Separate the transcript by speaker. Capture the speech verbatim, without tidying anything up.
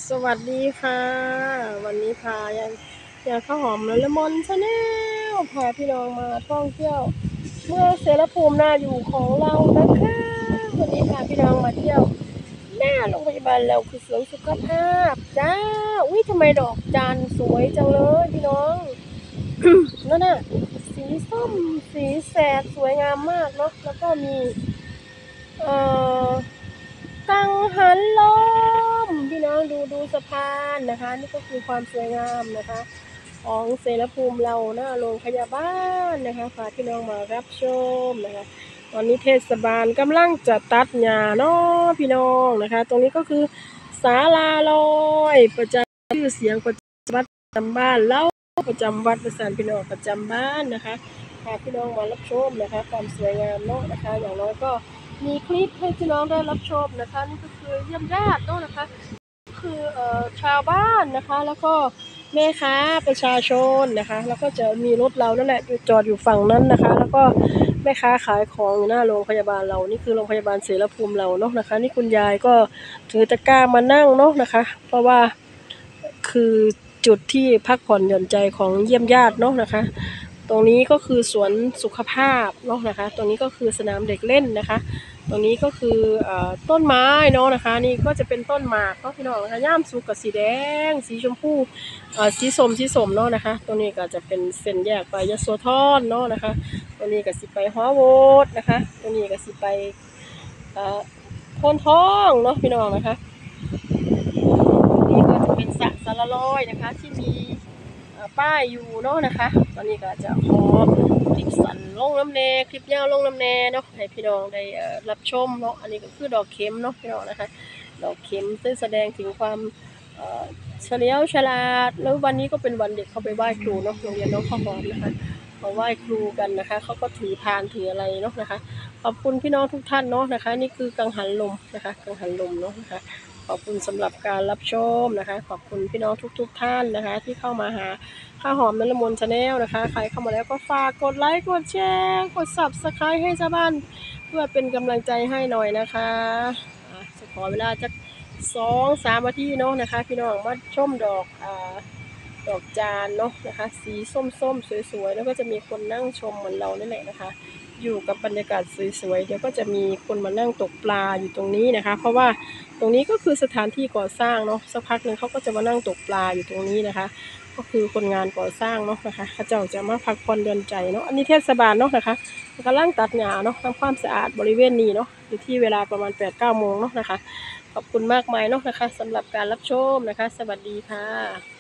Speaker 1: สวัสดีค่ะวันนี้พายายยายข้าวหอมและเลมอนชาแนลพาพี่น้องมาท่องเที่ยวเมืองเสรภูมิน่าอยู่ของเรานะคะวันนี้พาพี่น้องมาเที่ยวหน้าโรงพยาบาลเราคือสวนสุขภาพจ้าอุ้ยทำไมดอกจานสวยจังเลยพี่น้อง นั่นน่ะสีส้มสีแสดสวยงามมากเนาะแล้วก็มีเอ่อ กังหันลมพี่น้องดูดูสะพานนะคะนี่ก็คือความสวยงามนะคะของเสรภูมิเราหน้าโรงพยาบาลนะคะพาพี่น้องมารับชมนะคะตอนนี้เทศบาลกำลังจะตัดหญ้าเนาะพี่น้องนะคะตรงนี้ก็คือศาลาลอยประจำชื่อเสียงประจำวัดประจำบ้านเล่าประจำวัดประสานพี่น้องประจำบ้านนะคะพาพี่น้องมารับชมนะคะความสวยงามเนาะนะคะอย่างน้อยก็มีคลิปให้พี่น้องได้รับชมนะคะนี่ก็คือเยี่ยมญาติเนาะนะคะคือเอ่อชาวบ้านนะคะแล้วก็แม่ค้าประชาชนนะคะแล้วก็จะมีรถเรานั่นแหละจอดอยู่ฝั่งนั้นนะคะแล้วก็แม่ค้าขายของอยู่หน้าโรงพยาบาลเรานี่คือโรงพยาบาลเสรภูมิเราเนาะนะคะนี่คุณยายก็ถือตะกร้ามานั่งเนาะนะคะเพราะว่าคือจุดที่พักผ่อนหย่อนใจของเยี่ยมญาติเนาะนะคะตรงนี้ก็คือสวนสุขภาพเนาะนะคะตรงนี้ก็คือสนามเด็กเล่นนะคะตรงนี้ก็คือต้นไม้เนาะนะคะนี่ก็จะเป็นต้นหมากเนาะพี่น้องนะคะย่ามสุกกับสีแดงสีชมพูสีส้มสีส้มเนาะนะคะตรงนี้ก็จะเป็นเส้นแยกไปยโสธรเนาะนะคะตรงนี้ก็สิไปฮอโวดนะคะตรงนี้ก็สิไปโพนทองเนาะพี่น้องนะคะนี่ก็จะเป็นสระสารลอยนะคะที่มีป้ายอยู่เนาะนะคะตอนนี้ก็จะขอคลิปสั้นลงน้ำแน่คลิปยาวลงน้ำแน่เนาะให้พี่น้องได้รับชมเนาะอันนี้ก็คือดอกเข็มเนาะพี่น้องนะคะดอกเข็มซึ่งแสดงถึงความเฉลียวฉลาดแล้ววันนี้ก็เป็นวันเด็กเขาไปไหว้ครูเนาะโรงเรียนน้องข้าวหอมนะคะมาไหว้ครูกันนะคะเขาก็ถือพานถืออะไรเนาะนะคะขอบคุณพี่น้องทุกท่านเนาะนะคะนี่คือกังหันลมนะคะกังหันลมเนาะนะคะขอบคุณสำหรับการรับชมนะคะขอบคุณพี่น้องทุกๆท่านนะคะที่เข้ามาหาข้าวหอมนลมนชาแนลนะคะใครเข้ามาแล้วก็ฝากกดไลค์กดแชร์กด ซับสไครบ์ ให้ชาวบ้านเพื่อเป็นกำลังใจให้หน่อยนะคะจะขอเวลาจะสองสามนาทีเนาะนะคะพี่น้องมาชมดอกอ่าดอกจานเนาะนะคะสีส้มๆสวยๆแล้วก็จะมีคนนั่งชมเหมือนเรานั่นแหละนะคะอยู่กับบรรยากาศสวยๆเดี๋ยวก็จะมีคนมานั่งตกปลาอยู่ตรงนี้นะคะเพราะว่าตรงนี้ก็คือสถานที่ก่อสร้างเนาะสักพักหนึ่งเขาก็จะมานั่งตกปลาอยู่ตรงนี้นะคะก็คือคนงานก่อสร้างเนาะนะคะเขาเจ้าจะมาพักผ่อนเดือนใจเนาะอันนี้เทศบาลเนาะนะคะกำลังตัดหญ้าเนาะทำความสะอาดบริเวณนี้เนาะอยู่ที่เวลาประมาณแปดเก้าโมงเนาะนะคะขอบคุณมากมายเนาะนะคะสำหรับการรับชมนะคะสวัสดีค่ะ